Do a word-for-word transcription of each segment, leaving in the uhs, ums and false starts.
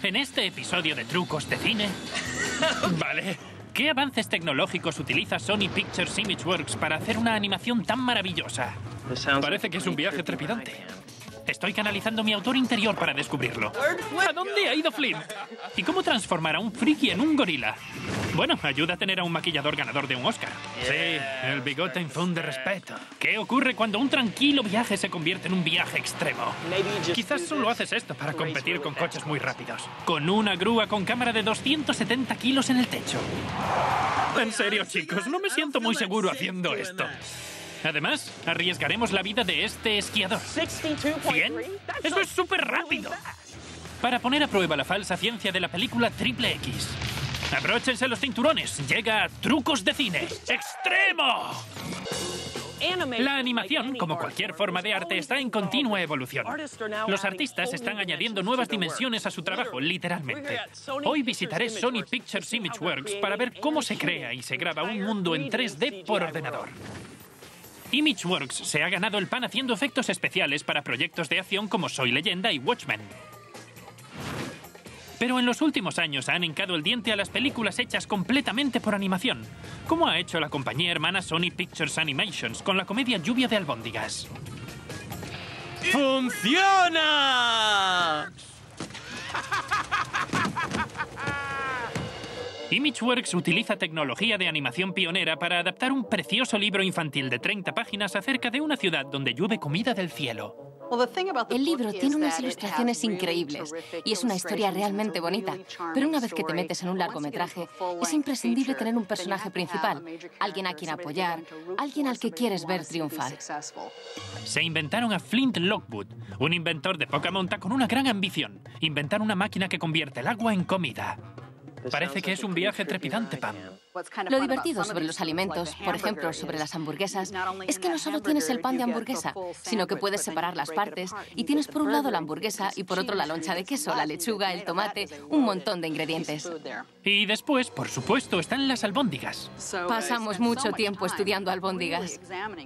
En este episodio de Trucos de Cine... Vale. ¿Qué avances tecnológicos utiliza Sony Pictures Imageworks para hacer una animación tan maravillosa? Parece que es un viaje trepidante. Estoy canalizando mi autor interior para descubrirlo. ¿A dónde ha ido Flint? ¿Y cómo transformar a un friki en un gorila? Bueno, ayuda a tener a un maquillador ganador de un Oscar. Sí, el bigote infunde respeto. ¿Qué ocurre cuando un tranquilo viaje se convierte en un viaje extremo? Quizás solo haces esto para competir con coches muy rápidos. Con una grúa con cámara de doscientos setenta kilos en el techo. En serio, chicos, no me siento muy seguro haciendo esto. Además, arriesgaremos la vida de este esquiador. ¿cien? ¡Eso es súper rápido! Para poner a prueba la falsa ciencia de la película Triple X. Abróchense los cinturones. Llega Trucos de Cine. ¡Extremo! La animación, como cualquier forma de arte, está en continua evolución. Los artistas están añadiendo nuevas dimensiones a su trabajo, literalmente. Hoy visitaré Sony Pictures Imageworks para ver cómo se crea y se graba un mundo en tres D por ordenador. Imageworks se ha ganado el pan haciendo efectos especiales para proyectos de acción como Soy Leyenda y Watchmen. Pero en los últimos años han hincado el diente a las películas hechas completamente por animación, como ha hecho la compañía hermana Sony Pictures Animations con la comedia Lluvia de Albóndigas. ¡Funciona! Imageworks utiliza tecnología de animación pionera para adaptar un precioso libro infantil de treinta páginas acerca de una ciudad donde llueve comida del cielo. El libro tiene unas ilustraciones increíbles y es una historia realmente bonita, pero una vez que te metes en un largometraje, es imprescindible tener un personaje principal, alguien a quien apoyar, alguien al que quieres ver triunfar. Se inventaron a Flint Lockwood, un inventor de poca monta con una gran ambición, inventar una máquina que convierte el agua en comida. Parece que es un viaje trepidante, Pam. Lo divertido sobre los alimentos, por ejemplo, sobre las hamburguesas, es que no solo tienes el pan de hamburguesa, sino que puedes separar las partes y tienes por un lado la hamburguesa y por otro la loncha de queso, la lechuga, el tomate, un montón de ingredientes. Y después, por supuesto, están las albóndigas. Pasamos mucho tiempo estudiando albóndigas.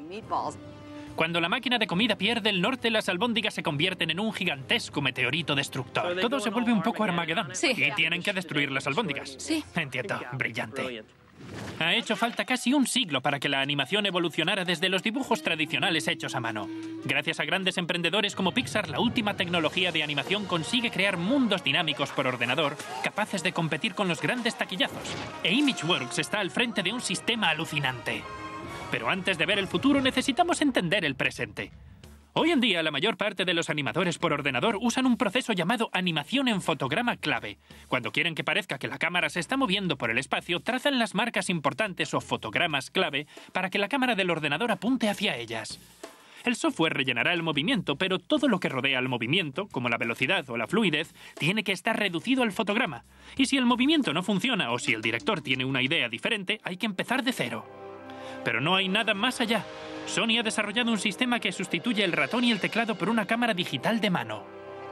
Cuando la máquina de comida pierde el norte, las albóndigas se convierten en un gigantesco meteorito destructor. Todo se vuelve un poco Armagedón. Sí. Y tienen que destruir las albóndigas. Sí. Entiendo. Brillante. Ha hecho falta casi un siglo para que la animación evolucionara desde los dibujos tradicionales hechos a mano. Gracias a grandes emprendedores como Pixar, la última tecnología de animación consigue crear mundos dinámicos por ordenador capaces de competir con los grandes taquillazos. E Imageworks está al frente de un sistema alucinante. Pero antes de ver el futuro necesitamos entender el presente. Hoy en día la mayor parte de los animadores por ordenador usan un proceso llamado animación en fotograma clave. Cuando quieren que parezca que la cámara se está moviendo por el espacio, trazan las marcas importantes o fotogramas clave para que la cámara del ordenador apunte hacia ellas. El software rellenará el movimiento, pero todo lo que rodea al movimiento, como la velocidad o la fluidez, tiene que estar reducido al fotograma. Y si el movimiento no funciona o si el director tiene una idea diferente, hay que empezar de cero. Pero no hay nada más allá. Sony ha desarrollado un sistema que sustituye el ratón y el teclado por una cámara digital de mano.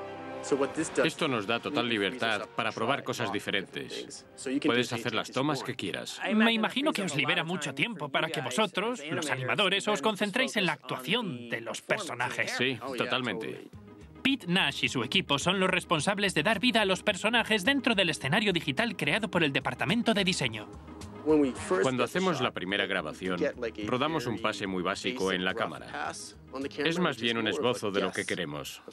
Esto nos da total libertad para probar cosas diferentes. Puedes hacer las tomas que quieras. Me imagino que os libera mucho tiempo para que vosotros, los animadores, os concentréis en la actuación de los personajes. Sí, totalmente. Pete Nash y su equipo son los responsables de dar vida a los personajes dentro del escenario digital creado por el departamento de diseño. Cuando hacemos la primera grabación, rodamos un pase muy básico en la cámara. Es más bien un esbozo de lo que queremos.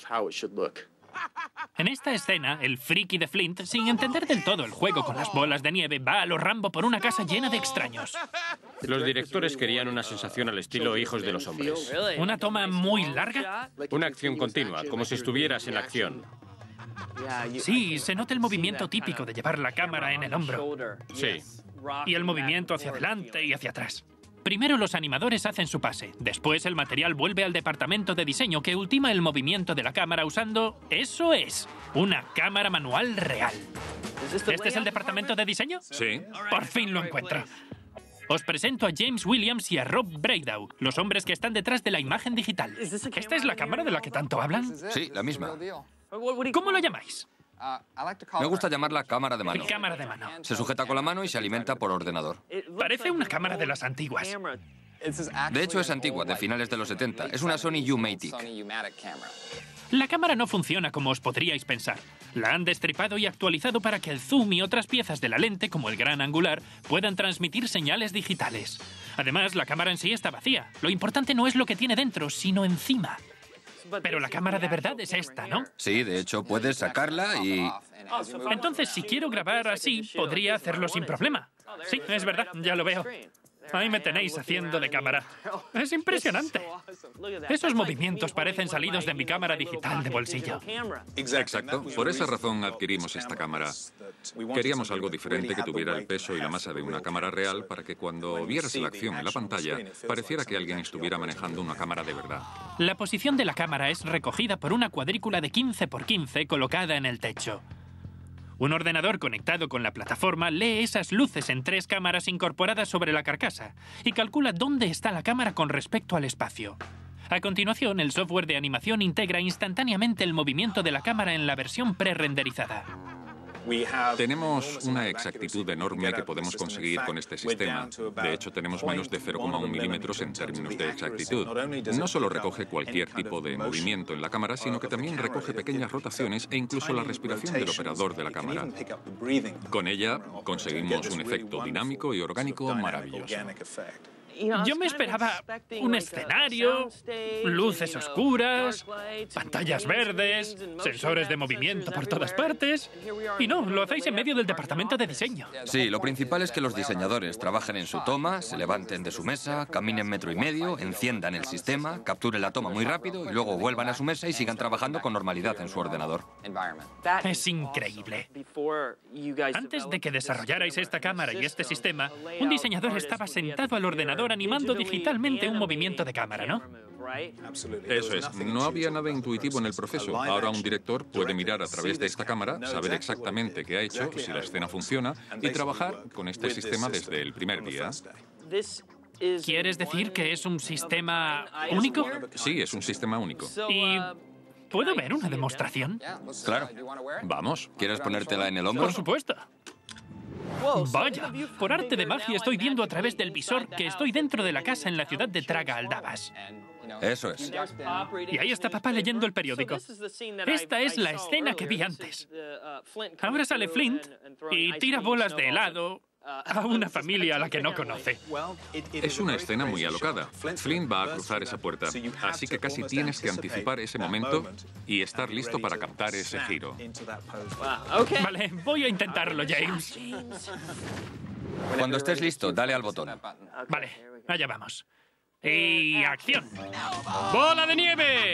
En esta escena, el friki de Flint, sin entender del todo el juego con las bolas de nieve, va a lo Rambo por una casa llena de extraños. Los directores querían una sensación al estilo Hijos de los Hombres. ¿Una toma muy larga? Una acción continua, como si estuvieras en acción. Sí, se nota el movimiento típico de llevar la cámara en el hombro. Sí. Y el movimiento hacia adelante y hacia atrás. Primero los animadores hacen su pase. Después el material vuelve al departamento de diseño que ultima el movimiento de la cámara usando... ¡Eso es! Una cámara manual real. ¿Este es el departamento de diseño? Sí. Por fin lo encuentro. Os presento a James Williams y a Rob Breakdown, los hombres que están detrás de la imagen digital. ¿Esta es la cámara de la que tanto hablan? Sí, la misma. ¿Cómo lo llamáis? Me gusta llamarla cámara de mano. Cámara de mano. Se sujeta con la mano y se alimenta por ordenador. Parece una cámara de las antiguas. De hecho, es antigua, de finales de los setenta. Es una Sony U-Matic. La cámara no funciona como os podríais pensar. La han destripado y actualizado para que el zoom y otras piezas de la lente, como el gran angular, puedan transmitir señales digitales. Además, la cámara en sí está vacía. Lo importante no es lo que tiene dentro, sino encima. Pero la cámara de verdad es esta, ¿no? Sí, de hecho, puedes sacarla y... Entonces, si quiero grabar así, podría hacerlo sin problema. Sí, es verdad, ya lo veo. Ahí me tenéis haciendo de cámara. Es impresionante. Esos movimientos parecen salidos de mi cámara digital de bolsillo. Exacto. Por esa razón adquirimos esta cámara. Queríamos algo diferente que tuviera el peso y la masa de una cámara real para que cuando vieras la acción en la pantalla pareciera que alguien estuviera manejando una cámara de verdad. La posición de la cámara es recogida por una cuadrícula de quince por quince colocada en el techo. Un ordenador conectado con la plataforma lee esas luces en tres cámaras incorporadas sobre la carcasa y calcula dónde está la cámara con respecto al espacio. A continuación, el software de animación integra instantáneamente el movimiento de la cámara en la versión pre-renderizada. Tenemos una exactitud enorme que podemos conseguir con este sistema. De hecho, tenemos menos de cero coma uno milímetros en términos de exactitud. No solo recoge cualquier tipo de movimiento en la cámara, sino que también recoge pequeñas rotaciones e incluso la respiración del operador de la cámara. Con ella conseguimos un efecto dinámico y orgánico maravilloso. Yo me esperaba un escenario, luces oscuras, pantallas verdes, sensores de movimiento por todas partes. Y no, lo hacéis en medio del departamento de diseño. Sí, lo principal es que los diseñadores trabajen en su toma, se levanten de su mesa, caminen metro y medio, enciendan el sistema, capturen la toma muy rápido y luego vuelvan a su mesa y sigan trabajando con normalidad en su ordenador. Es increíble. Antes de que desarrollarais esta cámara y este sistema, un diseñador estaba sentado al ordenador animando digitalmente un movimiento de cámara, ¿no? Eso es. No había nada intuitivo en el proceso. Ahora un director puede mirar a través de esta cámara, saber exactamente qué ha hecho, si la escena funciona, y trabajar con este sistema desde el primer día. ¿Quieres decir que es un sistema único? Sí, es un sistema único. ¿Y puedo ver una demostración? Claro. Vamos. ¿Quieres ponértela en el hombro? Por supuesto. Vaya, por arte de magia estoy viendo a través del visor que estoy dentro de la casa en la ciudad de Traga Aldabas. Eso es. Y ahí está papá leyendo el periódico. Esta es la escena que vi antes. Ahora sale Flint y tira bolas de helado a una familia a la que no conoce. Es una escena muy alocada. Flint va a cruzar esa puerta, así que casi tienes que anticipar ese momento y estar listo para captar ese giro. Vale, voy a intentarlo, James. Cuando estés listo, dale al botón. Vale, allá vamos. ¡Y acción! ¡Bola de nieve!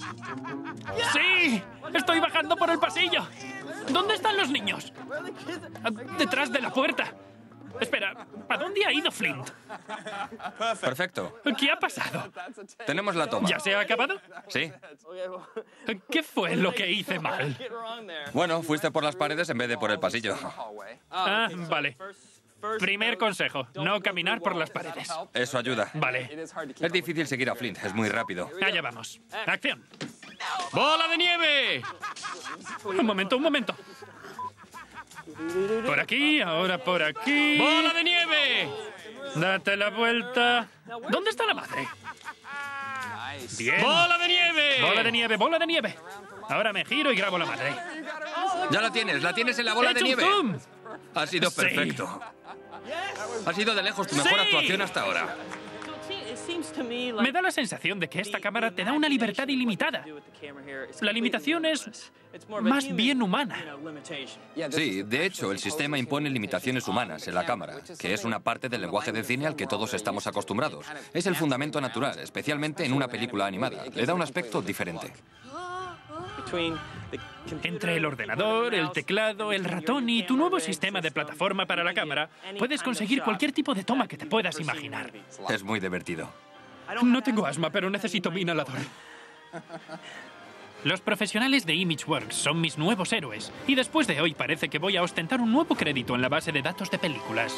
¡Sí! ¡Estoy bajando por el pasillo! ¿Dónde están los niños? Detrás de la puerta. Espera, ¿a dónde ha ido Flint? Perfecto. ¿Qué ha pasado? Tenemos la toma. ¿Ya se ha acabado? Sí. ¿Qué fue lo que hice mal? Bueno, fuiste por las paredes en vez de por el pasillo. Ah, vale. Primer consejo, no caminar por las paredes. Eso ayuda. Vale. Es difícil seguir a Flint, es muy rápido. Allá vamos. ¡Acción! ¡Bola de nieve! Un momento, un momento. Por aquí, ahora por aquí. ¡Bola de nieve! Date la vuelta. ¿Dónde está la madre? Bien. ¡Bola de nieve! ¡Bola de nieve, bola de nieve! Ahora me giro y grabo la madre. Ya la tienes, la tienes en la bola ¡He de hecho un nieve. zoom! Ha sido Sí. perfecto. Ha sido de lejos tu mejor Sí. actuación hasta ahora. Me da la sensación de que esta cámara te da una libertad ilimitada. La limitación es más bien humana. Sí, de hecho, el sistema impone limitaciones humanas en la cámara, que es una parte del lenguaje de cine al que todos estamos acostumbrados. Es el fundamento natural, especialmente en una película animada. Le da un aspecto diferente. Entre el ordenador, el teclado, el ratón y tu nuevo sistema de plataforma para la cámara, puedes conseguir cualquier tipo de toma que te puedas imaginar. Es muy divertido. No tengo asma, pero necesito mi inhalador. Los profesionales de ImageWorks son mis nuevos héroes, y después de hoy parece que voy a ostentar un nuevo crédito en la base de datos de películas.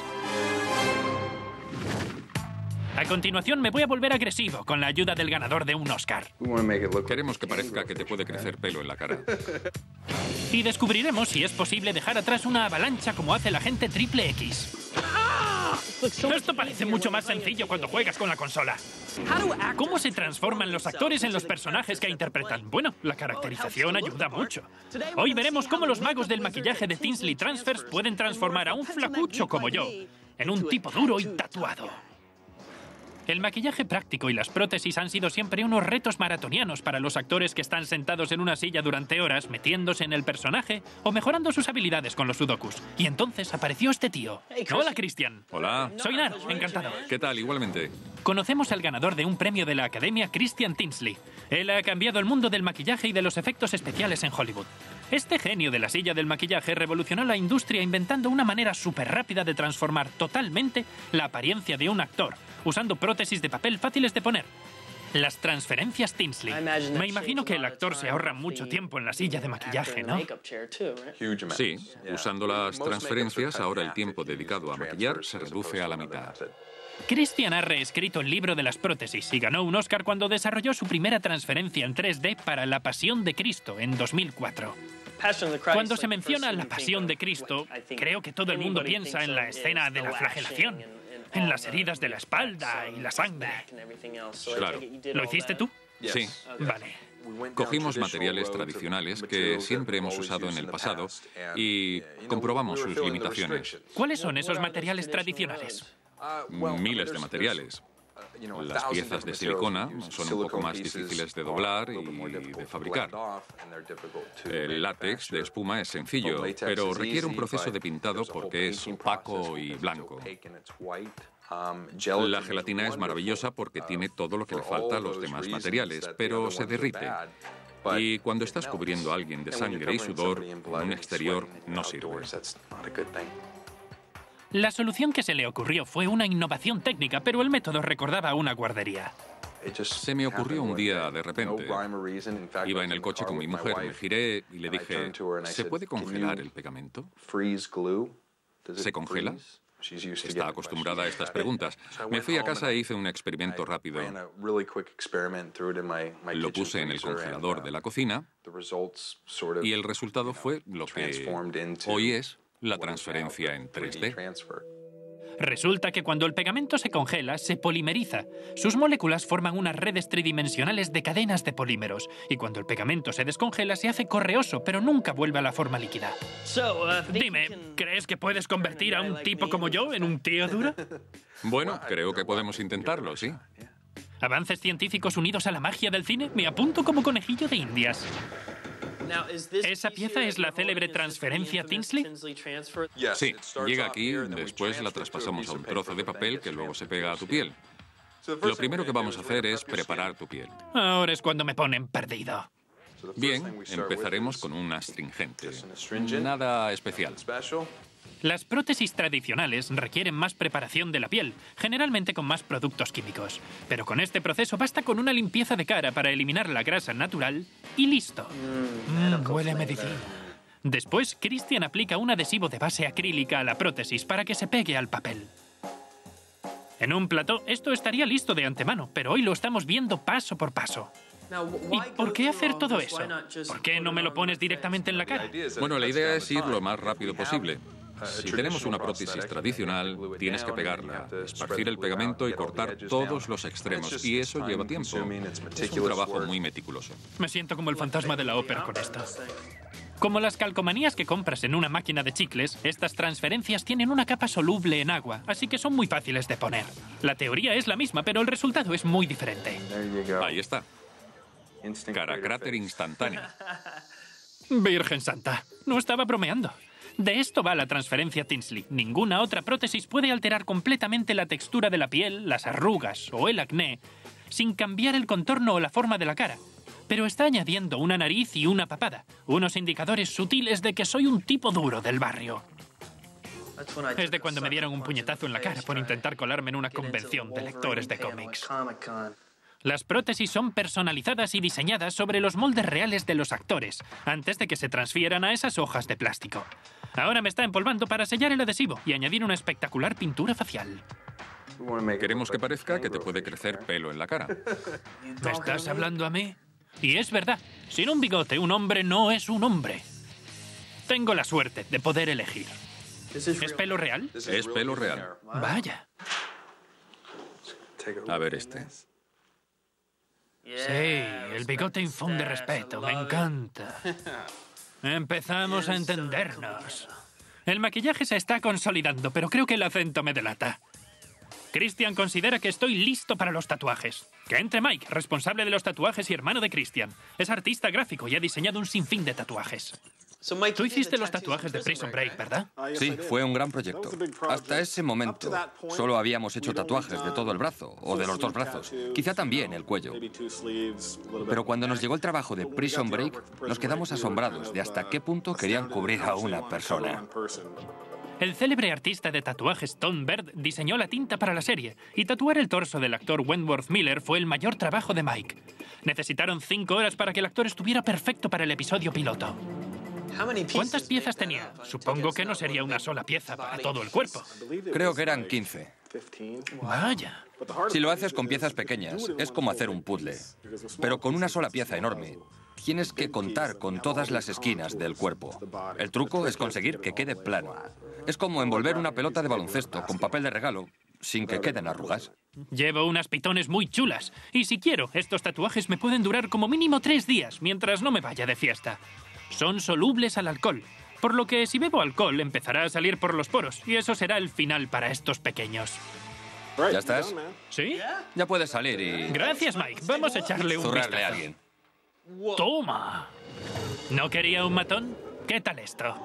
A continuación me voy a volver agresivo con la ayuda del ganador de un Oscar. Queremos que parezca que te puede crecer pelo en la cara. Y descubriremos si es posible dejar atrás una avalancha como hace la gente Triple X. ¡Ah! Esto parece mucho más sencillo cuando juegas con la consola. ¿Cómo se transforman los actores en los personajes que interpretan? Bueno, la caracterización ayuda mucho. Hoy veremos cómo los magos del maquillaje de Tinsley Transfers pueden transformar a un flacucho como yo en un tipo duro y tatuado. El maquillaje práctico y las prótesis han sido siempre unos retos maratonianos para los actores que están sentados en una silla durante horas metiéndose en el personaje o mejorando sus habilidades con los sudokus. Y entonces apareció este tío. Hola, Christian. Hola. Soy Nar, encantado. ¿Qué tal? Igualmente. Conocemos al ganador de un premio de la Academia, Christian Tinsley. Él ha cambiado el mundo del maquillaje y de los efectos especiales en Hollywood. Este genio de la silla del maquillaje revolucionó la industria inventando una manera súper rápida de transformar totalmente la apariencia de un actor, usando prótesis de papel fáciles de poner. Las transferencias Tinsley. Me imagino que el actor se ahorra mucho tiempo en la silla de maquillaje, ¿no? Sí, usando las transferencias, ahora el tiempo dedicado a maquillar se reduce a la mitad. Christian ha reescrito el libro de las prótesis y ganó un Oscar cuando desarrolló su primera transferencia en tres D para La Pasión de Cristo en dos mil cuatro. Cuando se menciona la Pasión de Cristo, creo que todo el mundo piensa en la escena de la flagelación, en las heridas de la espalda y la sangre. Claro. ¿Lo hiciste tú? Sí. Vale. Cogimos materiales tradicionales que siempre hemos usado en el pasado y comprobamos sus limitaciones. ¿Cuáles son esos materiales tradicionales? Miles de materiales. Las piezas de silicona son un poco más difíciles de doblar y de fabricar. El látex de espuma es sencillo, pero requiere un proceso de pintado porque es opaco y blanco. La gelatina es maravillosa porque tiene todo lo que le falta a los demás materiales, pero se derrite. Y cuando estás cubriendo a alguien de sangre y sudor, un exterior no sirve. La solución que se le ocurrió fue una innovación técnica, pero el método recordaba a una guardería. Se me ocurrió un día de repente. Iba en el coche con mi mujer, me giré y le dije, ¿se puede congelar el pegamento? ¿Se congela? Está acostumbrada a estas preguntas. Me fui a casa e hice un experimento rápido. Lo puse en el congelador de la cocina y el resultado fue lo que hoy es la transferencia en tres D. Resulta que cuando el pegamento se congela, se polimeriza. Sus moléculas forman unas redes tridimensionales de cadenas de polímeros. Y cuando el pegamento se descongela, se hace correoso, pero nunca vuelve a la forma líquida. Dime, ¿crees que puedes convertir a un tipo como yo en un tío duro? Bueno, creo que podemos intentarlo, sí. ¿Avances científicos unidos a la magia del cine? Me apunto como conejillo de indias. ¿Esa pieza es la célebre transferencia Tinsley? Sí, llega aquí, después la traspasamos a un trozo de papel que luego se pega a tu piel. Lo primero que vamos a hacer es preparar tu piel. Ahora es cuando me ponen perdido. Bien, empezaremos con un astringente. Nada especial. Las prótesis tradicionales requieren más preparación de la piel, generalmente con más productos químicos. Pero con este proceso basta con una limpieza de cara para eliminar la grasa natural y listo. Mm, huele a medicina. Después, Christian aplica un adhesivo de base acrílica a la prótesis para que se pegue al papel. En un plató, esto estaría listo de antemano, pero hoy lo estamos viendo paso por paso. ¿Y por qué hacer todo eso? ¿Por qué no me lo pones directamente en la cara? Bueno, la idea es ir lo más rápido posible. Si tenemos una prótesis tradicional, tienes que pegarla, esparcir el pegamento y cortar todos los extremos. Y eso lleva tiempo. Es un trabajo muy meticuloso. Me siento como el fantasma de la ópera con esto. Como las calcomanías que compras en una máquina de chicles, estas transferencias tienen una capa soluble en agua, así que son muy fáciles de poner. La teoría es la misma, pero el resultado es muy diferente. Ahí está. Cara cráter instantáneo. Virgen Santa, no estaba bromeando. De esto va la transferencia Tinsley. Ninguna otra prótesis puede alterar completamente la textura de la piel, las arrugas o el acné sin cambiar el contorno o la forma de la cara. Pero está añadiendo una nariz y una papada, unos indicadores sutiles de que soy un tipo duro del barrio. Es de cuando me dieron un puñetazo en la cara por intentar colarme en una convención de lectores de cómics. Las prótesis son personalizadas y diseñadas sobre los moldes reales de los actores, antes de que se transfieran a esas hojas de plástico. Ahora me está empolvando para sellar el adhesivo y añadir una espectacular pintura facial. Queremos que parezca que te puede crecer pelo en la cara. ¿Me estás hablando a mí? Y es verdad, sin un bigote un hombre no es un hombre. Tengo la suerte de poder elegir. ¿Es pelo real? Es pelo real. Vaya. A ver este. Sí, el bigote infunde respeto, me encanta. Empezamos a entendernos. El maquillaje se está consolidando, pero creo que el acento me delata. Christian considera que estoy listo para los tatuajes. Que entre Mike, responsable de los tatuajes y hermano de Christian. Es artista gráfico y ha diseñado un sinfín de tatuajes. Tú hiciste los tatuajes de Prison Break, ¿verdad? Sí, fue un gran proyecto. Hasta ese momento solo habíamos hecho tatuajes de todo el brazo, o de los dos brazos, quizá también el cuello. Pero cuando nos llegó el trabajo de Prison Break, nos quedamos asombrados de hasta qué punto querían cubrir a una persona. El célebre artista de tatuajes Tom Bird diseñó la tinta para la serie, y tatuar el torso del actor Wentworth Miller fue el mayor trabajo de Mike. Necesitaron cinco horas para que el actor estuviera perfecto para el episodio piloto. ¿Cuántas piezas tenía? Supongo que no sería una sola pieza para todo el cuerpo. Creo que eran quince. Vaya. Si lo haces con piezas pequeñas, es como hacer un puzzle. Pero con una sola pieza enorme, tienes que contar con todas las esquinas del cuerpo. El truco es conseguir que quede plano. Es como envolver una pelota de baloncesto con papel de regalo sin que queden arrugas. Llevo unas pitones muy chulas. Y si quiero, estos tatuajes me pueden durar como mínimo tres días, mientras no me vaya de fiesta. Son solubles al alcohol, por lo que si bebo alcohol empezará a salir por los poros, y eso será el final para estos pequeños. ¿Ya estás? ¿Sí? Ya puedes salir y... Gracias, Mike. Vamos a echarle un zurrarle vistazo. a alguien. ¡Toma! ¿No quería un matón? ¿Qué tal esto?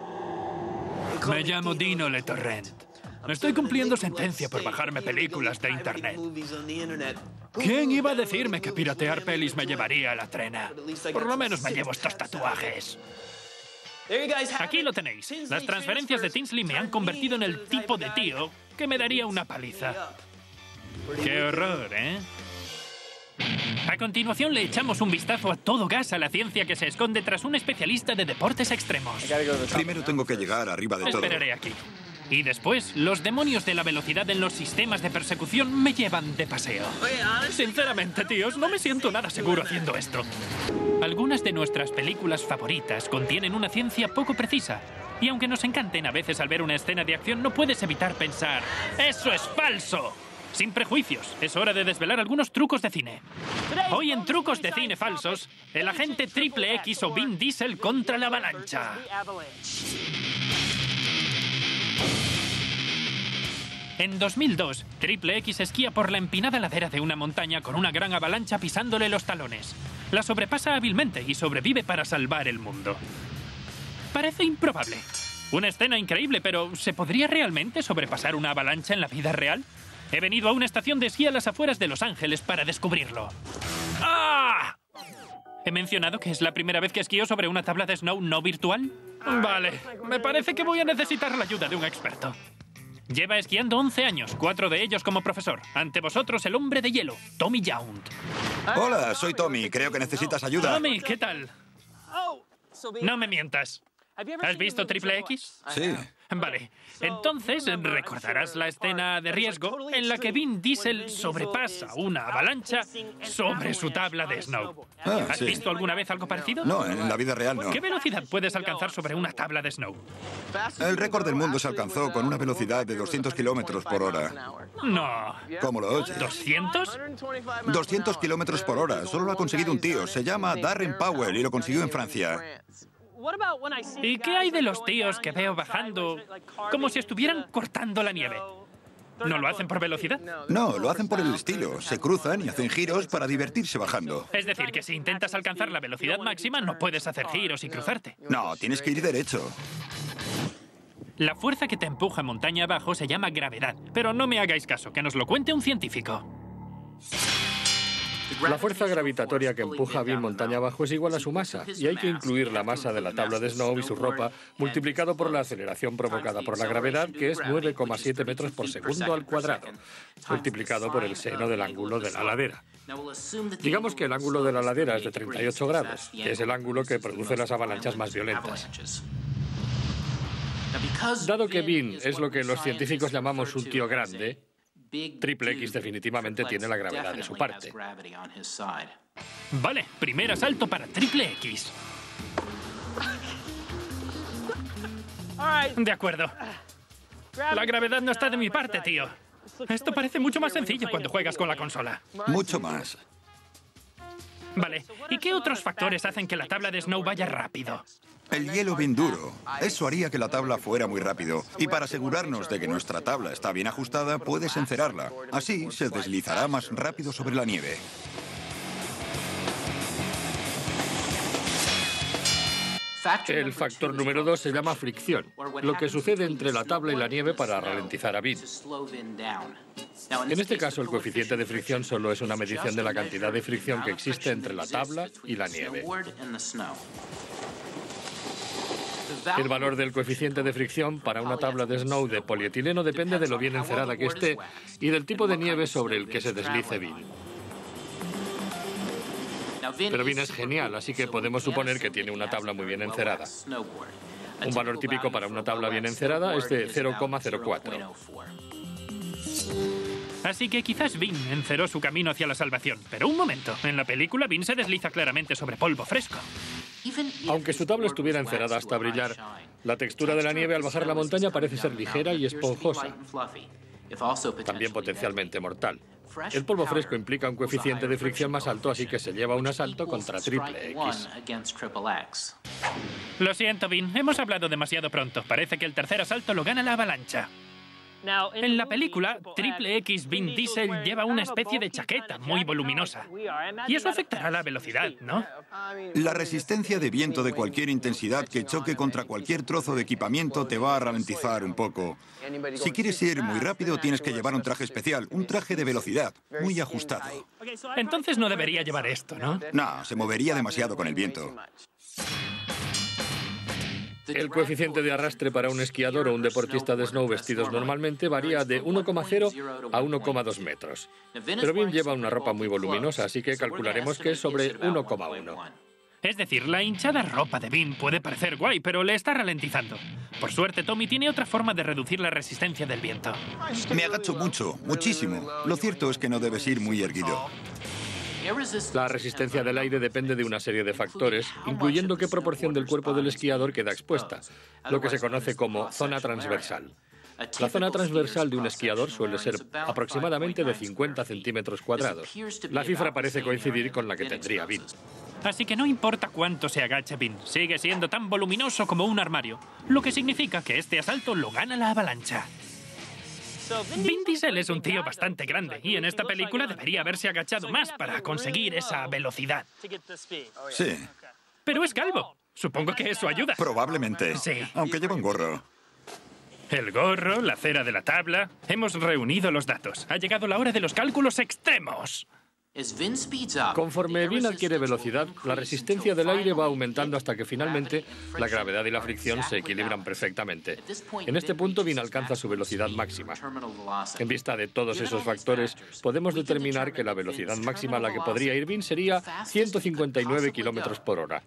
Me llamo Dino LeTorrent. Estoy cumpliendo sentencia por bajarme películas de internet. ¿Quién iba a decirme que piratear pelis me llevaría a la trena? Por lo menos me llevo estos tatuajes. Aquí lo tenéis. Las transferencias de Tinsley me han convertido en el tipo de tío que me daría una paliza. ¡Qué horror, eh! A continuación le echamos un vistazo a todo gas a la ciencia que se esconde tras un especialista de deportes extremos. Primero tengo que llegar arriba de todo. Esperaré aquí. Y después, los demonios de la velocidad en los sistemas de persecución me llevan de paseo. Sinceramente, tíos, no me siento nada seguro haciendo esto. Algunas de nuestras películas favoritas contienen una ciencia poco precisa. Y aunque nos encanten a veces al ver una escena de acción, no puedes evitar pensar ¡eso es falso! Sin prejuicios, es hora de desvelar algunos trucos de cine. Hoy en Trucos de Cine Falsos, el agente Triple X o Vin Diesel contra la avalancha. En dos mil dos, Triple X esquía por la empinada ladera de una montaña con una gran avalancha pisándole los talones. La sobrepasa hábilmente y sobrevive para salvar el mundo. Parece improbable. Una escena increíble, pero ¿se podría realmente sobrepasar una avalancha en la vida real? He venido a una estación de esquí a las afueras de Los Ángeles para descubrirlo. ¡Ah! ¿He mencionado que es la primera vez que esquío sobre una tabla de snow no virtual? Vale, me parece que voy a necesitar la ayuda de un experto. Lleva esquiando once años, cuatro de ellos como profesor. Ante vosotros, el hombre de hielo, Tommy Yount. Hola, soy Tommy. Creo que necesitas ayuda. Tommy, ¿qué tal? No me mientas. ¿Has visto Triple X? Sí. Vale. Entonces, recordarás la escena de riesgo en la que Vin Diesel sobrepasa una avalancha sobre su tabla de snow. Ah, ¿Has sí. visto alguna vez algo parecido? No, en la vida real no. ¿Qué velocidad puedes alcanzar sobre una tabla de snow? El récord del mundo se alcanzó con una velocidad de doscientos kilómetros por hora. No. ¿Cómo lo oyes? ¿doscientos? doscientos kilómetros por hora. Solo lo ha conseguido un tío. Se llama Darren Powell y lo consiguió en Francia. ¿Y qué hay de los tíos que veo bajando como si estuvieran cortando la nieve? ¿No lo hacen por velocidad? No, lo hacen por el estilo. Se cruzan y hacen giros para divertirse bajando. Es decir, que si intentas alcanzar la velocidad máxima, no puedes hacer giros y cruzarte. No, tienes que ir derecho. La fuerza que te empuja montaña abajo se llama gravedad. Pero no me hagáis caso, que nos lo cuente un científico. La fuerza gravitatoria que empuja a Vin montaña abajo es igual a su masa, y hay que incluir la masa de la tabla de snow y su ropa multiplicado por la aceleración provocada por la gravedad, que es nueve coma siete metros por segundo al cuadrado, multiplicado por el seno del ángulo de la ladera. Digamos que el ángulo de la ladera es de treinta y ocho grados, que es el ángulo que produce las avalanchas más violentas. Dado que Vin es lo que los científicos llamamos un tío grande, Triple X definitivamente tiene la gravedad de su parte. Vale, primer asalto para Triple X. De acuerdo. La gravedad no está de mi parte, tío. Esto parece mucho más sencillo cuando juegas con la consola. Mucho más. Vale, ¿y qué otros factores hacen que la tabla de Snow vaya rápido? El hielo bien duro. Eso haría que la tabla fuera muy rápido. Y para asegurarnos de que nuestra tabla está bien ajustada, puedes encerarla. Así se deslizará más rápido sobre la nieve. El factor número dos se llama fricción, lo que sucede entre la tabla y la nieve para ralentizar a Vin. En este caso, el coeficiente de fricción solo es una medición de la cantidad de fricción que existe entre la tabla y la nieve. El valor del coeficiente de fricción para una tabla de Snow de polietileno depende de lo bien encerada que esté y del tipo de nieve sobre el que se deslice Vin. Pero Vin es genial, así que podemos suponer que tiene una tabla muy bien encerada. Un valor típico para una tabla bien encerada es de cero coma cero cuatro. Así que quizás Vin enceró su camino hacia la salvación. Pero un momento, en la película Vin se desliza claramente sobre polvo fresco. Aunque su tabla estuviera encerada hasta brillar, la textura de la nieve al bajar la montaña parece ser ligera y esponjosa, también potencialmente mortal. El polvo fresco implica un coeficiente de fricción más alto, así que se lleva un asalto contra Triple X. Lo siento, Vin, hemos hablado demasiado pronto. Parece que el tercer asalto lo gana la avalancha. En la película, Triple X Vin Diesel lleva una especie de chaqueta muy voluminosa. Y eso afectará la velocidad, ¿no? La resistencia de viento de cualquier intensidad que choque contra cualquier trozo de equipamiento te va a ralentizar un poco. Si quieres ir muy rápido, tienes que llevar un traje especial, un traje de velocidad, muy ajustado. Entonces no debería llevar esto, ¿no? No, se movería demasiado con el viento. El coeficiente de arrastre para un esquiador o un deportista de snow vestidos normalmente varía de uno coma cero a uno coma dos metros. Pero Vin lleva una ropa muy voluminosa, así que calcularemos que es sobre uno coma uno. Es decir, la hinchada ropa de Vin puede parecer guay, pero le está ralentizando. Por suerte, Tommy tiene otra forma de reducir la resistencia del viento. Me agacho mucho, muchísimo. Lo cierto es que no debes ir muy erguido. La resistencia del aire depende de una serie de factores, incluyendo qué proporción del cuerpo del esquiador queda expuesta, lo que se conoce como zona transversal. La zona transversal de un esquiador suele ser aproximadamente de cincuenta centímetros cuadrados. La cifra parece coincidir con la que tendría Vin. Así que no importa cuánto se agache Vin, sigue siendo tan voluminoso como un armario, lo que significa que este asalto lo gana la avalancha. Vin Diesel es un tío bastante grande y en esta película debería haberse agachado más para conseguir esa velocidad. Sí. Pero es calvo. Supongo que eso ayuda. Probablemente. Sí. Aunque lleva un gorro. El gorro, la cera de la tabla... Hemos reunido los datos. Ha llegado la hora de los cálculos extremos. Conforme Vin adquiere velocidad, la resistencia del aire va aumentando hasta que finalmente la gravedad y la fricción se equilibran perfectamente. En este punto Vin alcanza su velocidad máxima. En vista de todos esos factores, podemos determinar que la velocidad máxima a la que podría ir Vin sería ciento cincuenta y nueve kilómetros por hora.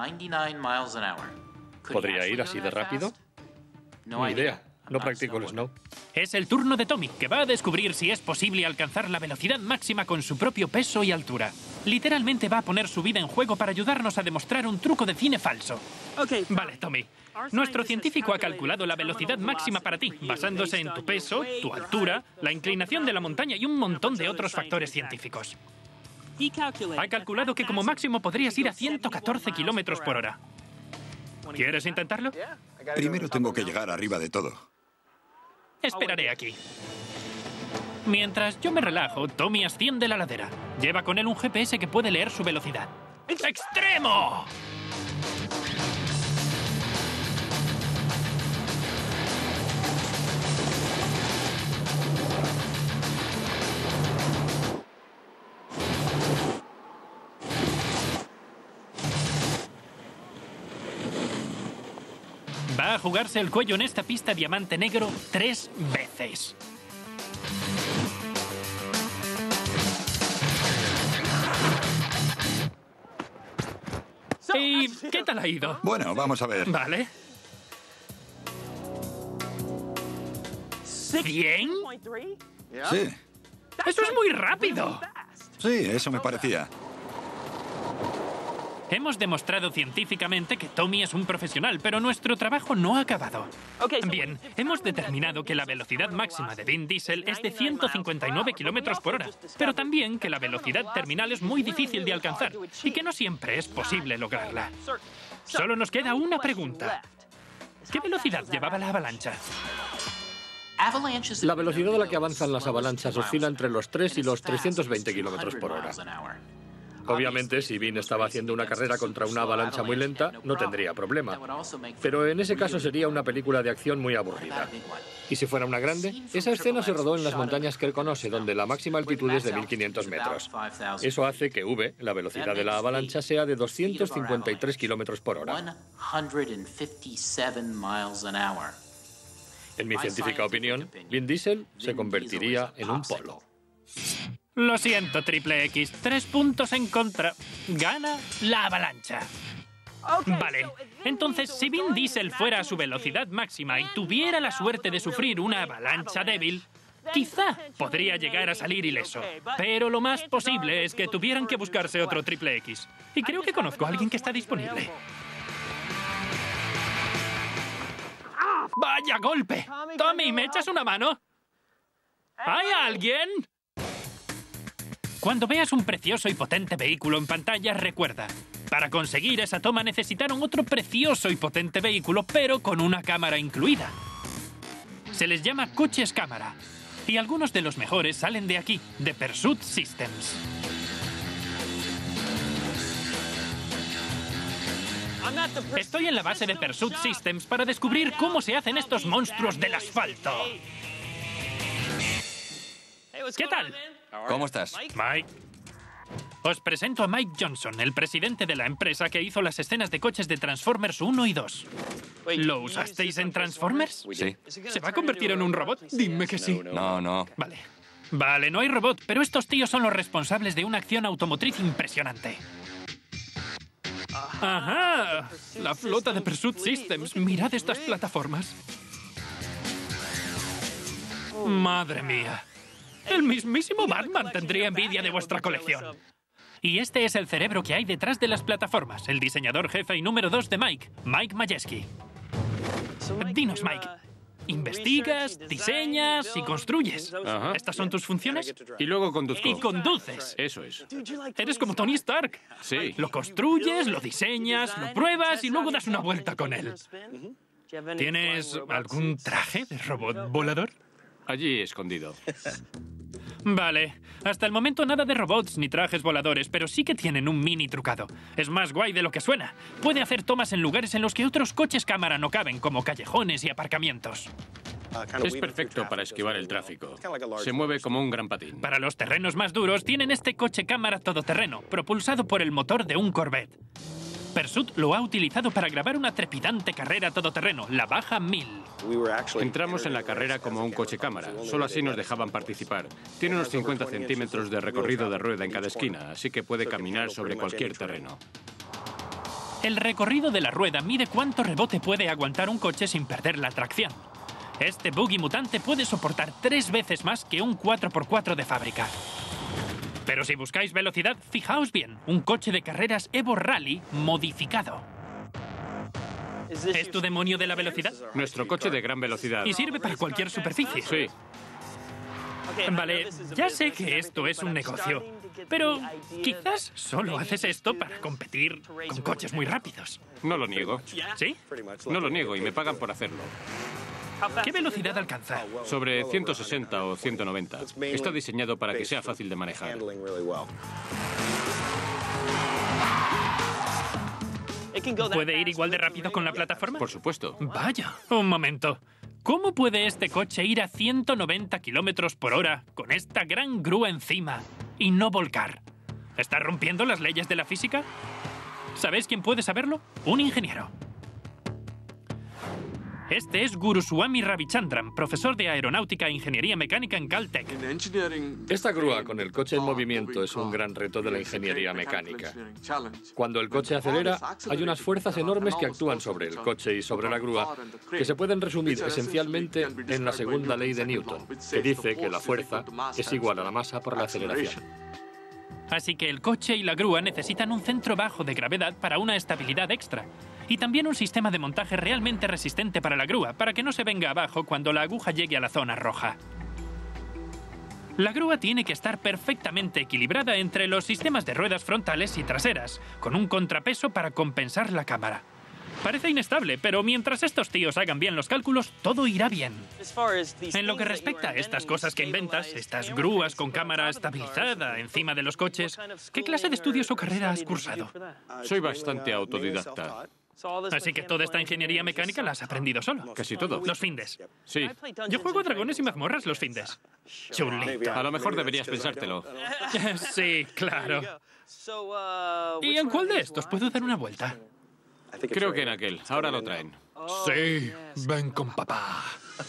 ¿Podría ir así de rápido? Ni idea. No practico el snow. Es el turno de Tommy, que va a descubrir si es posible alcanzar la velocidad máxima con su propio peso y altura. Literalmente va a poner su vida en juego para ayudarnos a demostrar un truco de cine falso. Vale, Tommy. Nuestro científico ha calculado la velocidad máxima para ti, basándose en tu peso, tu altura, la inclinación de la montaña y un montón de otros factores científicos. Ha calculado que como máximo podrías ir a ciento catorce kilómetros por hora. ¿Quieres intentarlo? Primero tengo que llegar arriba de todo. Esperaré aquí. Mientras yo me relajo, Tommy asciende la ladera. Lleva con él un G P S que puede leer su velocidad. ¡Extremo! Va a jugarse el cuello en esta pista diamante negro tres veces. ¿Y qué tal ha ido? Bueno, vamos a ver. Vale. ¿Cien? Sí. ¡Eso es muy rápido! Sí, eso me parecía. Hemos demostrado científicamente que Tommy es un profesional, pero nuestro trabajo no ha acabado. Bien, hemos determinado que la velocidad máxima de Vin Diesel es de ciento cincuenta y nueve kilómetros por hora, pero también que la velocidad terminal es muy difícil de alcanzar y que no siempre es posible lograrla. Solo nos queda una pregunta. ¿Qué velocidad llevaba la avalancha? La velocidad a la que avanzan las avalanchas oscila entre los tres y los trescientos veinte kilómetros por hora. Obviamente, si Vin estaba haciendo una carrera contra una avalancha muy lenta, no tendría problema. Pero en ese caso sería una película de acción muy aburrida. ¿Y si fuera una grande? Esa escena se rodó en las montañas Querconose, donde la máxima altitud es de mil quinientos metros. Eso hace que V, la velocidad de la avalancha, sea de doscientos cincuenta y tres kilómetros por hora. En mi científica opinión, Vin Diesel se convertiría en un polo. Lo siento, Triple X. Tres puntos en contra. Gana la avalancha. Vale. Entonces, si Vin Diesel fuera a su velocidad máxima y tuviera la suerte de sufrir una avalancha débil, quizá podría llegar a salir ileso. Pero lo más posible es que tuvieran que buscarse otro Triple X. Y creo que conozco a alguien que está disponible. ¡Vaya golpe! Tommy, ¿me echas una mano? ¿Hay alguien? Cuando veas un precioso y potente vehículo en pantalla, recuerda, para conseguir esa toma necesitaron otro precioso y potente vehículo, pero con una cámara incluida. Se les llama coches cámara, y algunos de los mejores salen de aquí, de Pursuit Systems. Estoy en la base de Pursuit Systems para descubrir cómo se hacen estos monstruos del asfalto. ¿Qué tal? ¿Cómo estás? Mike. Os presento a Mike Johnson, el presidente de la empresa que hizo las escenas de coches de Transformers uno y dos. ¿Lo usasteis en Transformers? Sí. ¿Se va a convertir en un robot? Dime que sí. No, no. Vale. Vale, no hay robot, pero estos tíos son los responsables de una acción automotriz impresionante. ¡Ajá! La flota de Pursuit Systems. Mirad estas plataformas. ¡Madre mía! El mismísimo Batman tendría envidia de vuestra colección. Y este es el cerebro que hay detrás de las plataformas, el diseñador jefe y número dos de Mike, Mike Majeski. Dinos, Mike, ¿investigas, diseñas y construyes? Ajá. ¿Estas son tus funciones? Y luego conduzco. Y conduces. Eso es. Eres como Tony Stark. Sí. Lo construyes, lo diseñas, lo pruebas y luego das una vuelta con él. ¿Tienes algún traje de robot volador? Allí escondido. Vale. Hasta el momento nada de robots ni trajes voladores, pero sí que tienen un mini trucado. Es más guay de lo que suena. Puede hacer tomas en lugares en los que otros coches cámara no caben, como callejones y aparcamientos. Es perfecto para esquivar el tráfico. Se mueve como un gran patín. Para los terrenos más duros tienen este coche cámara todoterreno, propulsado por el motor de un Corvette. Pursuit lo ha utilizado para grabar una trepidante carrera todoterreno, la Baja mil. Entramos en la carrera como un coche cámara. Solo así nos dejaban participar. Tiene unos cincuenta centímetros de recorrido de rueda en cada esquina, así que puede caminar sobre cualquier terreno. El recorrido de la rueda mide cuánto rebote puede aguantar un coche sin perder la tracción. Este buggy mutante puede soportar tres veces más que un cuatro por cuatro de fábrica. Pero si buscáis velocidad, fijaos bien, un coche de carreras Evo Rally modificado. ¿Es tu demonio de la velocidad? Nuestro coche de gran velocidad. Y sirve para cualquier superficie. Sí. Vale, ya sé que esto es un negocio, pero quizás solo haces esto para competir con coches muy rápidos. No lo niego. ¿Sí? No lo niego y me pagan por hacerlo. ¿Qué velocidad alcanza? Sobre ciento sesenta o ciento noventa. Está diseñado para que sea fácil de manejar. ¿Puede ir igual de rápido con la plataforma? Por supuesto. Vaya, un momento. ¿Cómo puede este coche ir a ciento noventa kilómetros por hora con esta gran grúa encima y no volcar? ¿Está rompiendo las leyes de la física? ¿Sabéis quién puede saberlo? Un ingeniero. Este es Guruswamy Ravichandran, profesor de Aeronáutica e Ingeniería Mecánica en Caltech. Esta grúa con el coche en movimiento es un gran reto de la ingeniería mecánica. Cuando el coche acelera, hay unas fuerzas enormes que actúan sobre el coche y sobre la grúa, que se pueden resumir esencialmente en la segunda ley de Newton, que dice que la fuerza es igual a la masa por la aceleración. Así que el coche y la grúa necesitan un centro bajo de gravedad para una estabilidad extra. Y también un sistema de montaje realmente resistente para la grúa, para que no se venga abajo cuando la aguja llegue a la zona roja. La grúa tiene que estar perfectamente equilibrada entre los sistemas de ruedas frontales y traseras, con un contrapeso para compensar la cámara. Parece inestable, pero mientras estos tíos hagan bien los cálculos, todo irá bien. En lo que respecta a estas cosas que inventas, estas grúas con cámara estabilizada encima de los coches, ¿qué clase de estudios o carrera has cursado? Soy bastante autodidacta. Así que toda esta ingeniería mecánica la has aprendido solo. Casi todo. Los findes. Sí. Yo juego a dragones y mazmorras los findes. Chulito. A lo mejor deberías pensártelo. Sí, claro. ¿Y en cuál de estos puedo dar una vuelta? Creo que en aquel. Ahora lo traen. Sí, ven con papá.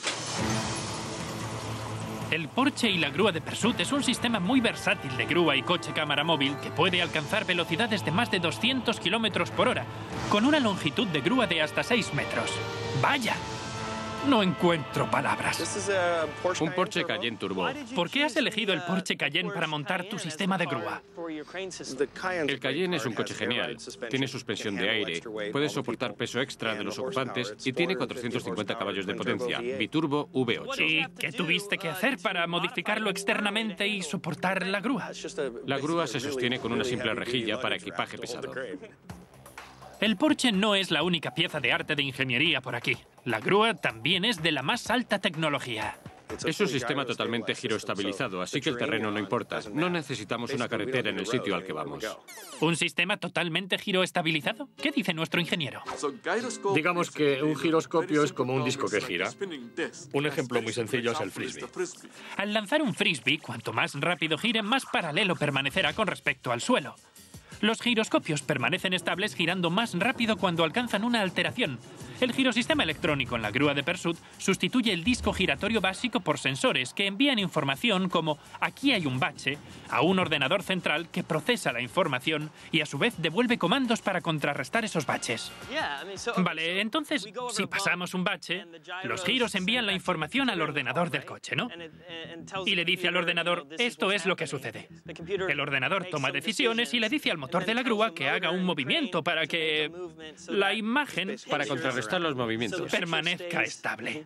El Porsche y la grúa de Pursuit es un sistema muy versátil de grúa y coche cámara móvil que puede alcanzar velocidades de más de doscientos kilómetros por hora, con una longitud de grúa de hasta seis metros. ¡Vaya! No encuentro palabras. Un Porsche Cayenne Turbo. ¿Por qué has elegido el Porsche Cayenne para montar tu sistema de grúa? El Cayenne es un coche genial. Tiene suspensión de aire, puede soportar peso extra de los ocupantes y tiene cuatrocientos cincuenta caballos de potencia. Biturbo V ocho. ¿Y qué tuviste que hacer para modificarlo externamente y soportar la grúa? La grúa se sostiene con una simple rejilla para equipaje pesado. El Porsche no es la única pieza de arte de ingeniería por aquí. La grúa también es de la más alta tecnología. Es un sistema totalmente giroestabilizado, así que el terreno no importa. No necesitamos una carretera en el sitio al que vamos. ¿Un sistema totalmente giroestabilizado? ¿Qué dice nuestro ingeniero? Digamos que un giroscopio es como un disco que gira. Un ejemplo muy sencillo es el frisbee. Al lanzar un frisbee, cuanto más rápido gire, más paralelo permanecerá con respecto al suelo. Los giroscopios permanecen estables girando más rápido cuando alcanzan una alteración. El girosistema electrónico en la grúa de Pursuit sustituye el disco giratorio básico por sensores que envían información como «aquí hay un bache» a un ordenador central que procesa la información y a su vez devuelve comandos para contrarrestar esos baches. Vale, entonces, si pasamos un bache, los giros envían la información al ordenador del coche, ¿no? Y le dice al ordenador «esto es lo que sucede». El ordenador toma decisiones y le dice al motor de la grúa que haga un movimiento para que la imagen, para contrarrestar los movimientos, permanezca estable.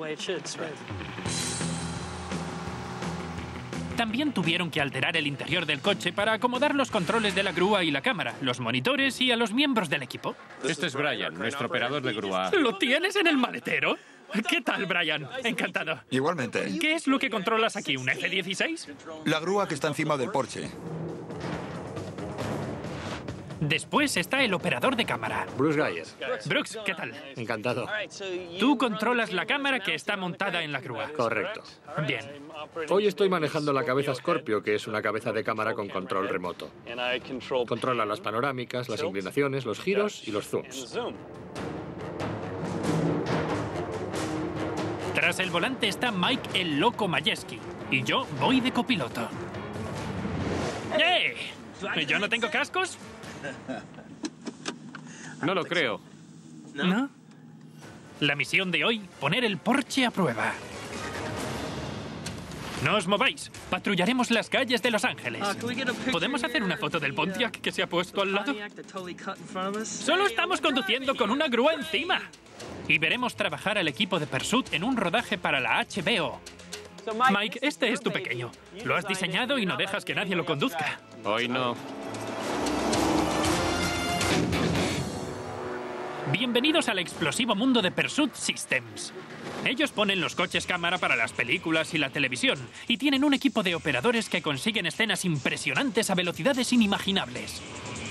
También tuvieron que alterar el interior del coche para acomodar los controles de la grúa y la cámara, los monitores y a los miembros del equipo. Este es Brian, nuestro operador de grúa. ¿Lo tienes en el maletero? ¿Qué tal, Brian? Encantado. Igualmente. ¿Qué es lo que controlas aquí? ¿Un F dieciséis? La grúa que está encima del Porsche. Después está el operador de cámara. Bruce Geyer. Brooks, ¿qué tal? Encantado. Tú controlas la cámara que está montada en la grúa. Correcto. Bien. Hoy estoy manejando la cabeza Scorpio, que es una cabeza de cámara con control remoto. Controla las panorámicas, las inclinaciones, los giros y los zooms. Tras el volante está Mike el Loco Majeski y yo voy de copiloto. ¡Eh! ¿Yo no tengo cascos? No lo creo. ¿No? La misión de hoy, poner el Porsche a prueba. No os mováis. Patrullaremos las calles de Los Ángeles. ¿Podemos hacer una foto del Pontiac que se ha puesto al lado? Solo estamos conduciendo con una grúa encima. Y veremos trabajar al equipo de Pursuit en un rodaje para la H B O. Mike, este es tu pequeño. Lo has diseñado y no dejas que nadie lo conduzca. Hoy no. Bienvenidos al explosivo mundo de Pursuit Systems. Ellos ponen los coches cámara para las películas y la televisión y tienen un equipo de operadores que consiguen escenas impresionantes a velocidades inimaginables.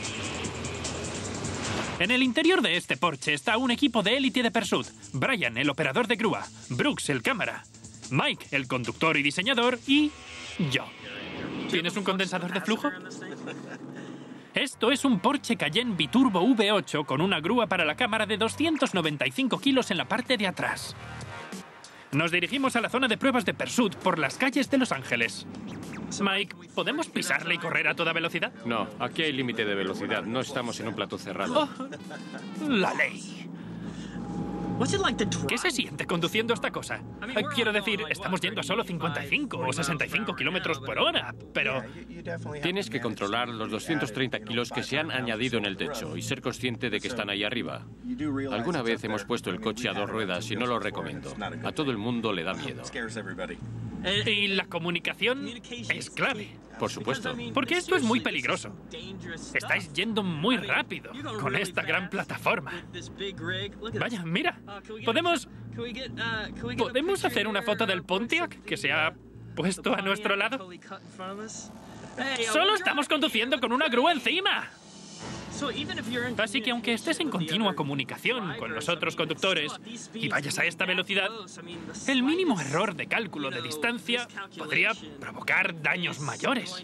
En el interior de este Porsche está un equipo de élite de Pursuit. Brian, el operador de grúa. Brooks, el cámara. Mike, el conductor y diseñador. Y yo. ¿Tienes un condensador de flujo? Esto es un Porsche Cayenne Biturbo V ocho con una grúa para la cámara de doscientos noventa y cinco kilos en la parte de atrás. Nos dirigimos a la zona de pruebas de Pursuit por las calles de Los Ángeles. Mike, ¿podemos pisarle y correr a toda velocidad? No, aquí hay límite de velocidad. No estamos en un plató cerrado. Oh, la ley. ¿Qué se siente conduciendo esta cosa? Quiero decir, estamos yendo a solo cincuenta y cinco o sesenta y cinco kilómetros por hora, pero... Tienes que controlar los doscientos treinta kilos que se han añadido en el techo y ser consciente de que están ahí arriba. Alguna vez hemos puesto el coche a dos ruedas y no lo recomiendo. A todo el mundo le da miedo. Y la comunicación es clave. Por supuesto. Porque esto es muy peligroso. Estáis yendo muy rápido con esta gran plataforma. Vaya, mira. ¿Podemos... ¿Podemos hacer una foto del Pontiac que se ha puesto a nuestro lado? ¡Solo estamos conduciendo con una grúa encima! Así que aunque estés en continua comunicación con los otros conductores y vayas a esta velocidad, el mínimo error de cálculo de distancia podría provocar daños mayores.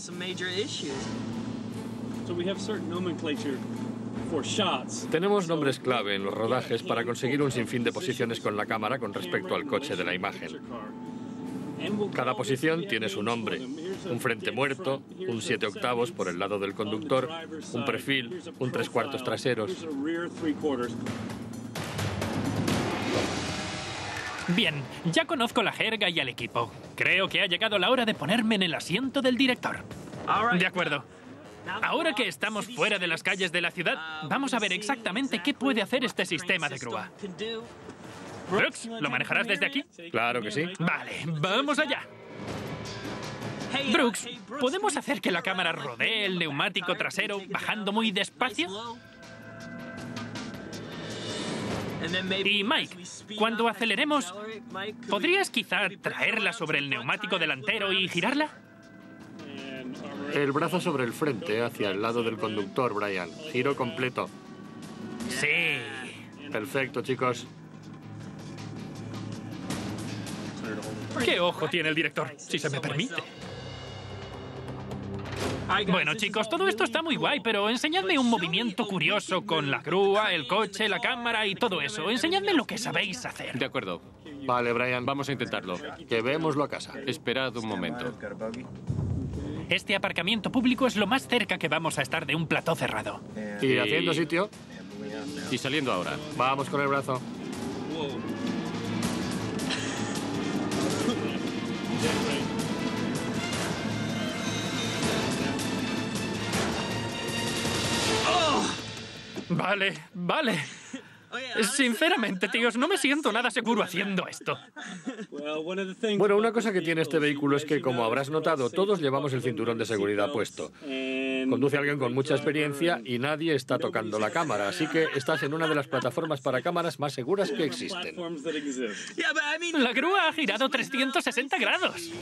Tenemos nombres clave en los rodajes para conseguir un sinfín de posiciones con la cámara con respecto al coche de la imagen. Cada posición tiene su nombre. Un frente muerto, un siete octavos por el lado del conductor, un perfil, un tres cuartos traseros. Bien, ya conozco la jerga y al equipo. Creo que ha llegado la hora de ponerme en el asiento del director. De acuerdo. Ahora que estamos fuera de las calles de la ciudad, vamos a ver exactamente qué puede hacer este sistema de grúa. Brooks, ¿lo manejarás desde aquí? Claro que sí. Vale, vamos allá. Brooks, ¿podemos hacer que la cámara rodee el neumático trasero bajando muy despacio? Y Mike, cuando aceleremos, ¿podrías quizá traerla sobre el neumático delantero y girarla? El brazo sobre el frente, hacia el lado del conductor, Brian. Giro completo. Sí. Perfecto, chicos. ¿Qué ojo tiene el director, si se me permite? Bueno, chicos, todo esto está muy guay, pero enseñadme un movimiento curioso con la grúa, el coche, la cámara y todo eso. Enseñadme lo que sabéis hacer. De acuerdo. Vale, Brian. Vamos a intentarlo. Llevémoslo a casa. Esperad un momento. Este aparcamiento público es lo más cerca que vamos a estar de un plató cerrado. ¿Y haciendo sitio? Y saliendo ahora. Vamos con el brazo. Vale, vale. Sinceramente, tíos, no me siento nada seguro haciendo esto. Bueno, una cosa que tiene este vehículo es que, como habrás notado, todos llevamos el cinturón de seguridad puesto. Conduce alguien con mucha experiencia y nadie está tocando la cámara, así que estás en una de las plataformas para cámaras más seguras que existen. La grúa ha girado trescientos sesenta grados.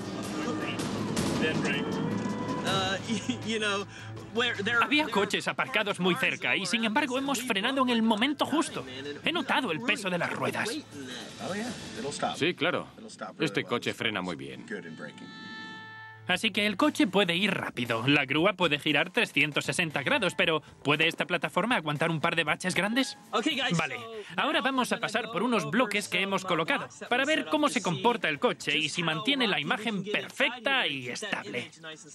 Había coches aparcados muy cerca y, sin embargo, hemos frenado en el momento justo. He notado el peso de las ruedas. Sí, claro. Este coche frena muy bien. Así que el coche puede ir rápido. La grúa puede girar trescientos sesenta grados, pero ¿puede esta plataforma aguantar un par de baches grandes? Vale, ahora vamos a pasar por unos bloques que hemos colocado para ver cómo se comporta el coche y si mantiene la imagen perfecta y estable.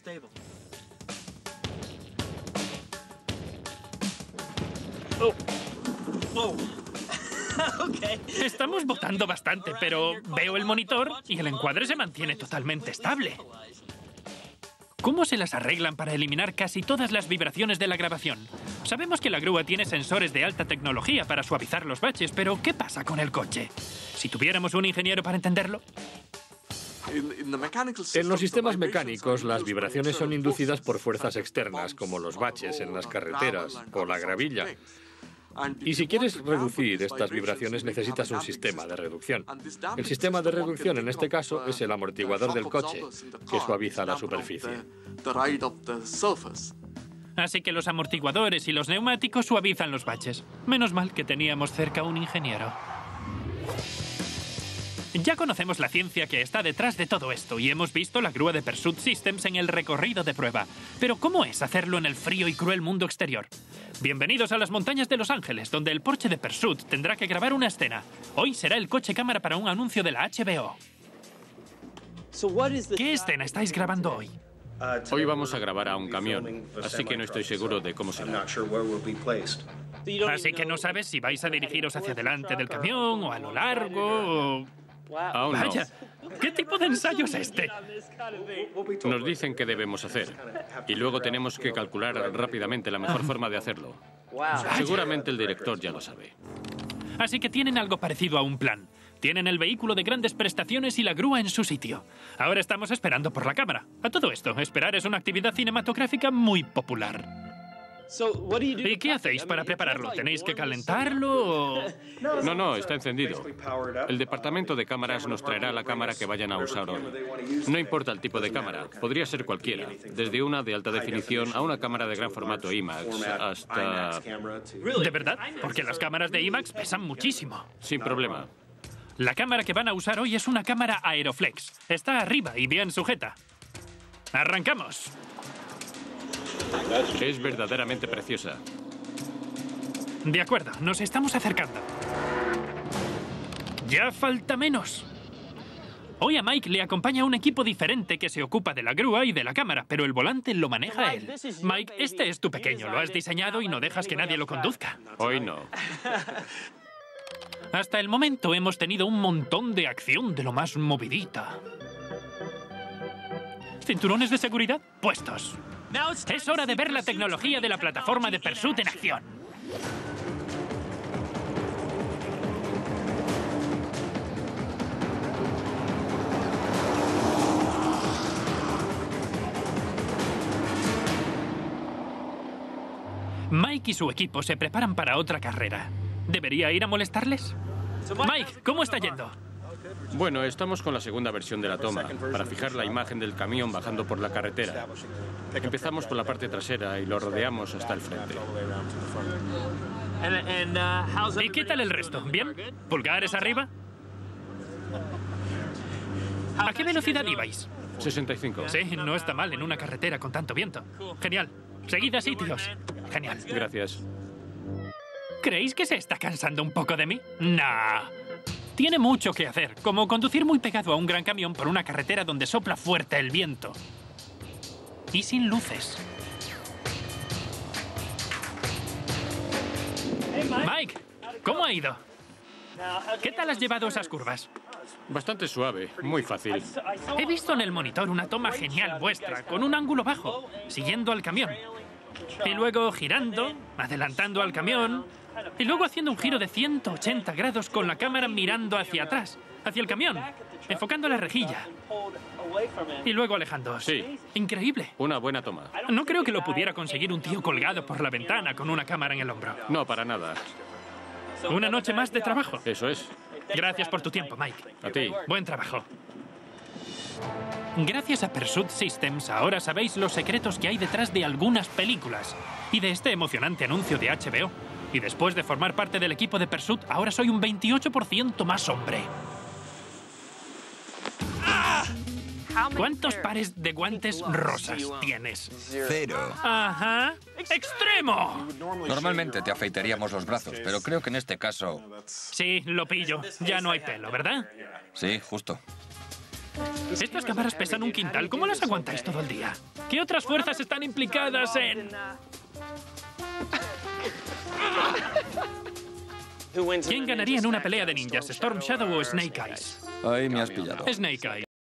Oh. Oh. Estamos botando bastante, pero veo el monitor y el encuadre se mantiene totalmente estable. ¿Cómo se las arreglan para eliminar casi todas las vibraciones de la grabación? Sabemos que la grúa tiene sensores de alta tecnología para suavizar los baches, pero ¿qué pasa con el coche? Si tuviéramos un ingeniero para entenderlo. En los sistemas mecánicos, las vibraciones son inducidas por fuerzas externas, como los baches en las carreteras o la gravilla. Y si quieres reducir estas vibraciones, necesitas un sistema de reducción. El sistema de reducción, en este caso, es el amortiguador del coche, que suaviza la superficie. Así que los amortiguadores y los neumáticos suavizan los baches. Menos mal que teníamos cerca un ingeniero. Ya conocemos la ciencia que está detrás de todo esto y hemos visto la grúa de Pursuit Systems en el recorrido de prueba. Pero ¿cómo es hacerlo en el frío y cruel mundo exterior? Bienvenidos a las montañas de Los Ángeles, donde el Porsche de Pursuit tendrá que grabar una escena. Hoy será el coche cámara para un anuncio de la H B O. ¿Qué escena estáis grabando hoy? Hoy vamos a grabar a un camión, así que no estoy seguro de cómo será. Así que no sabes si vais a dirigiros hacia adelante del camión o a lo largo o... Aún no. Vaya, ¿qué tipo de ensayo es este? Nos dicen qué debemos hacer. Y luego tenemos que calcular rápidamente la mejor forma de hacerlo. Seguramente el director ya lo sabe. Así que tienen algo parecido a un plan. Tienen el vehículo de grandes prestaciones y la grúa en su sitio. Ahora estamos esperando por la cámara. A todo esto, esperar es una actividad cinematográfica muy popular. ¿Y qué hacéis para prepararlo? ¿Tenéis que calentarlo o...? No, no, está encendido. El departamento de cámaras nos traerá la cámara que vayan a usar hoy. No importa el tipo de cámara, podría ser cualquiera. Desde una de alta definición a una cámara de gran formato IMAX hasta... ¿De verdad? Porque las cámaras de IMAX pesan muchísimo. Sin problema. La cámara que van a usar hoy es una cámara Aeroflex. Está arriba y bien sujeta. ¡Arrancamos! Es verdaderamente preciosa. De acuerdo, nos estamos acercando. Ya falta menos. Hoy a Mike le acompaña un equipo diferente que se ocupa de la grúa y de la cámara, pero el volante lo maneja él. Mike, este es tu pequeño, lo has diseñado y no dejas que nadie lo conduzca. Hoy no. Hasta el momento hemos tenido un montón de acción de lo más movidita. ¿Cinturones de seguridad? Puestos. Es hora de ver la tecnología de la plataforma de Pursuit en acción. Mike y su equipo se preparan para otra carrera. ¿Debería ir a molestarles? Mike, ¿cómo está yendo? Bueno, estamos con la segunda versión de la toma, para fijar la imagen del camión bajando por la carretera. Empezamos por la parte trasera y lo rodeamos hasta el frente. ¿Y qué tal el resto? ¿Bien? ¿Pulgares arriba? ¿A qué velocidad ibais? sesenta y cinco. Sí, no está mal en una carretera con tanto viento. Genial. Seguid así, tíos. Genial. Gracias. ¿Creéis que se está cansando un poco de mí? Nah. Tiene mucho que hacer, como conducir muy pegado a un gran camión por una carretera donde sopla fuerte el viento. Y sin luces. Mike, ¿cómo ha ido? ¿Qué tal has llevado esas curvas? Bastante suave, muy fácil. He visto en el monitor una toma genial vuestra, con un ángulo bajo, siguiendo al camión. Y luego girando, adelantando al camión, y luego haciendo un giro de ciento ochenta grados con la cámara mirando hacia atrás, hacia el camión, enfocando la rejilla. Y luego alejándose. Sí. Increíble. Una buena toma. No creo que lo pudiera conseguir un tío colgado por la ventana con una cámara en el hombro. No, para nada. Una noche más de trabajo. Eso es. Gracias por tu tiempo, Mike. A ti. Buen trabajo. Gracias a Pursuit Systems, ahora sabéis los secretos que hay detrás de algunas películas y de este emocionante anuncio de H B O. Y después de formar parte del equipo de Pursuit, ahora soy un veintiocho por ciento más hombre. ¿Cuántos pares de guantes rosas tienes? Cero. Ajá. ¡Extremo! Normalmente te afeitaríamos los brazos, pero creo que en este caso... Sí, lo pillo. Ya no hay pelo, ¿verdad? Sí, justo. Estas cámaras pesan un quintal. ¿Cómo las aguantáis todo el día? ¿Qué otras fuerzas están implicadas en...? ¿Quién ganaría en una pelea de ninjas, Storm Shadow o Snake Eyes? Ahí me has pillado. Snake Eyes.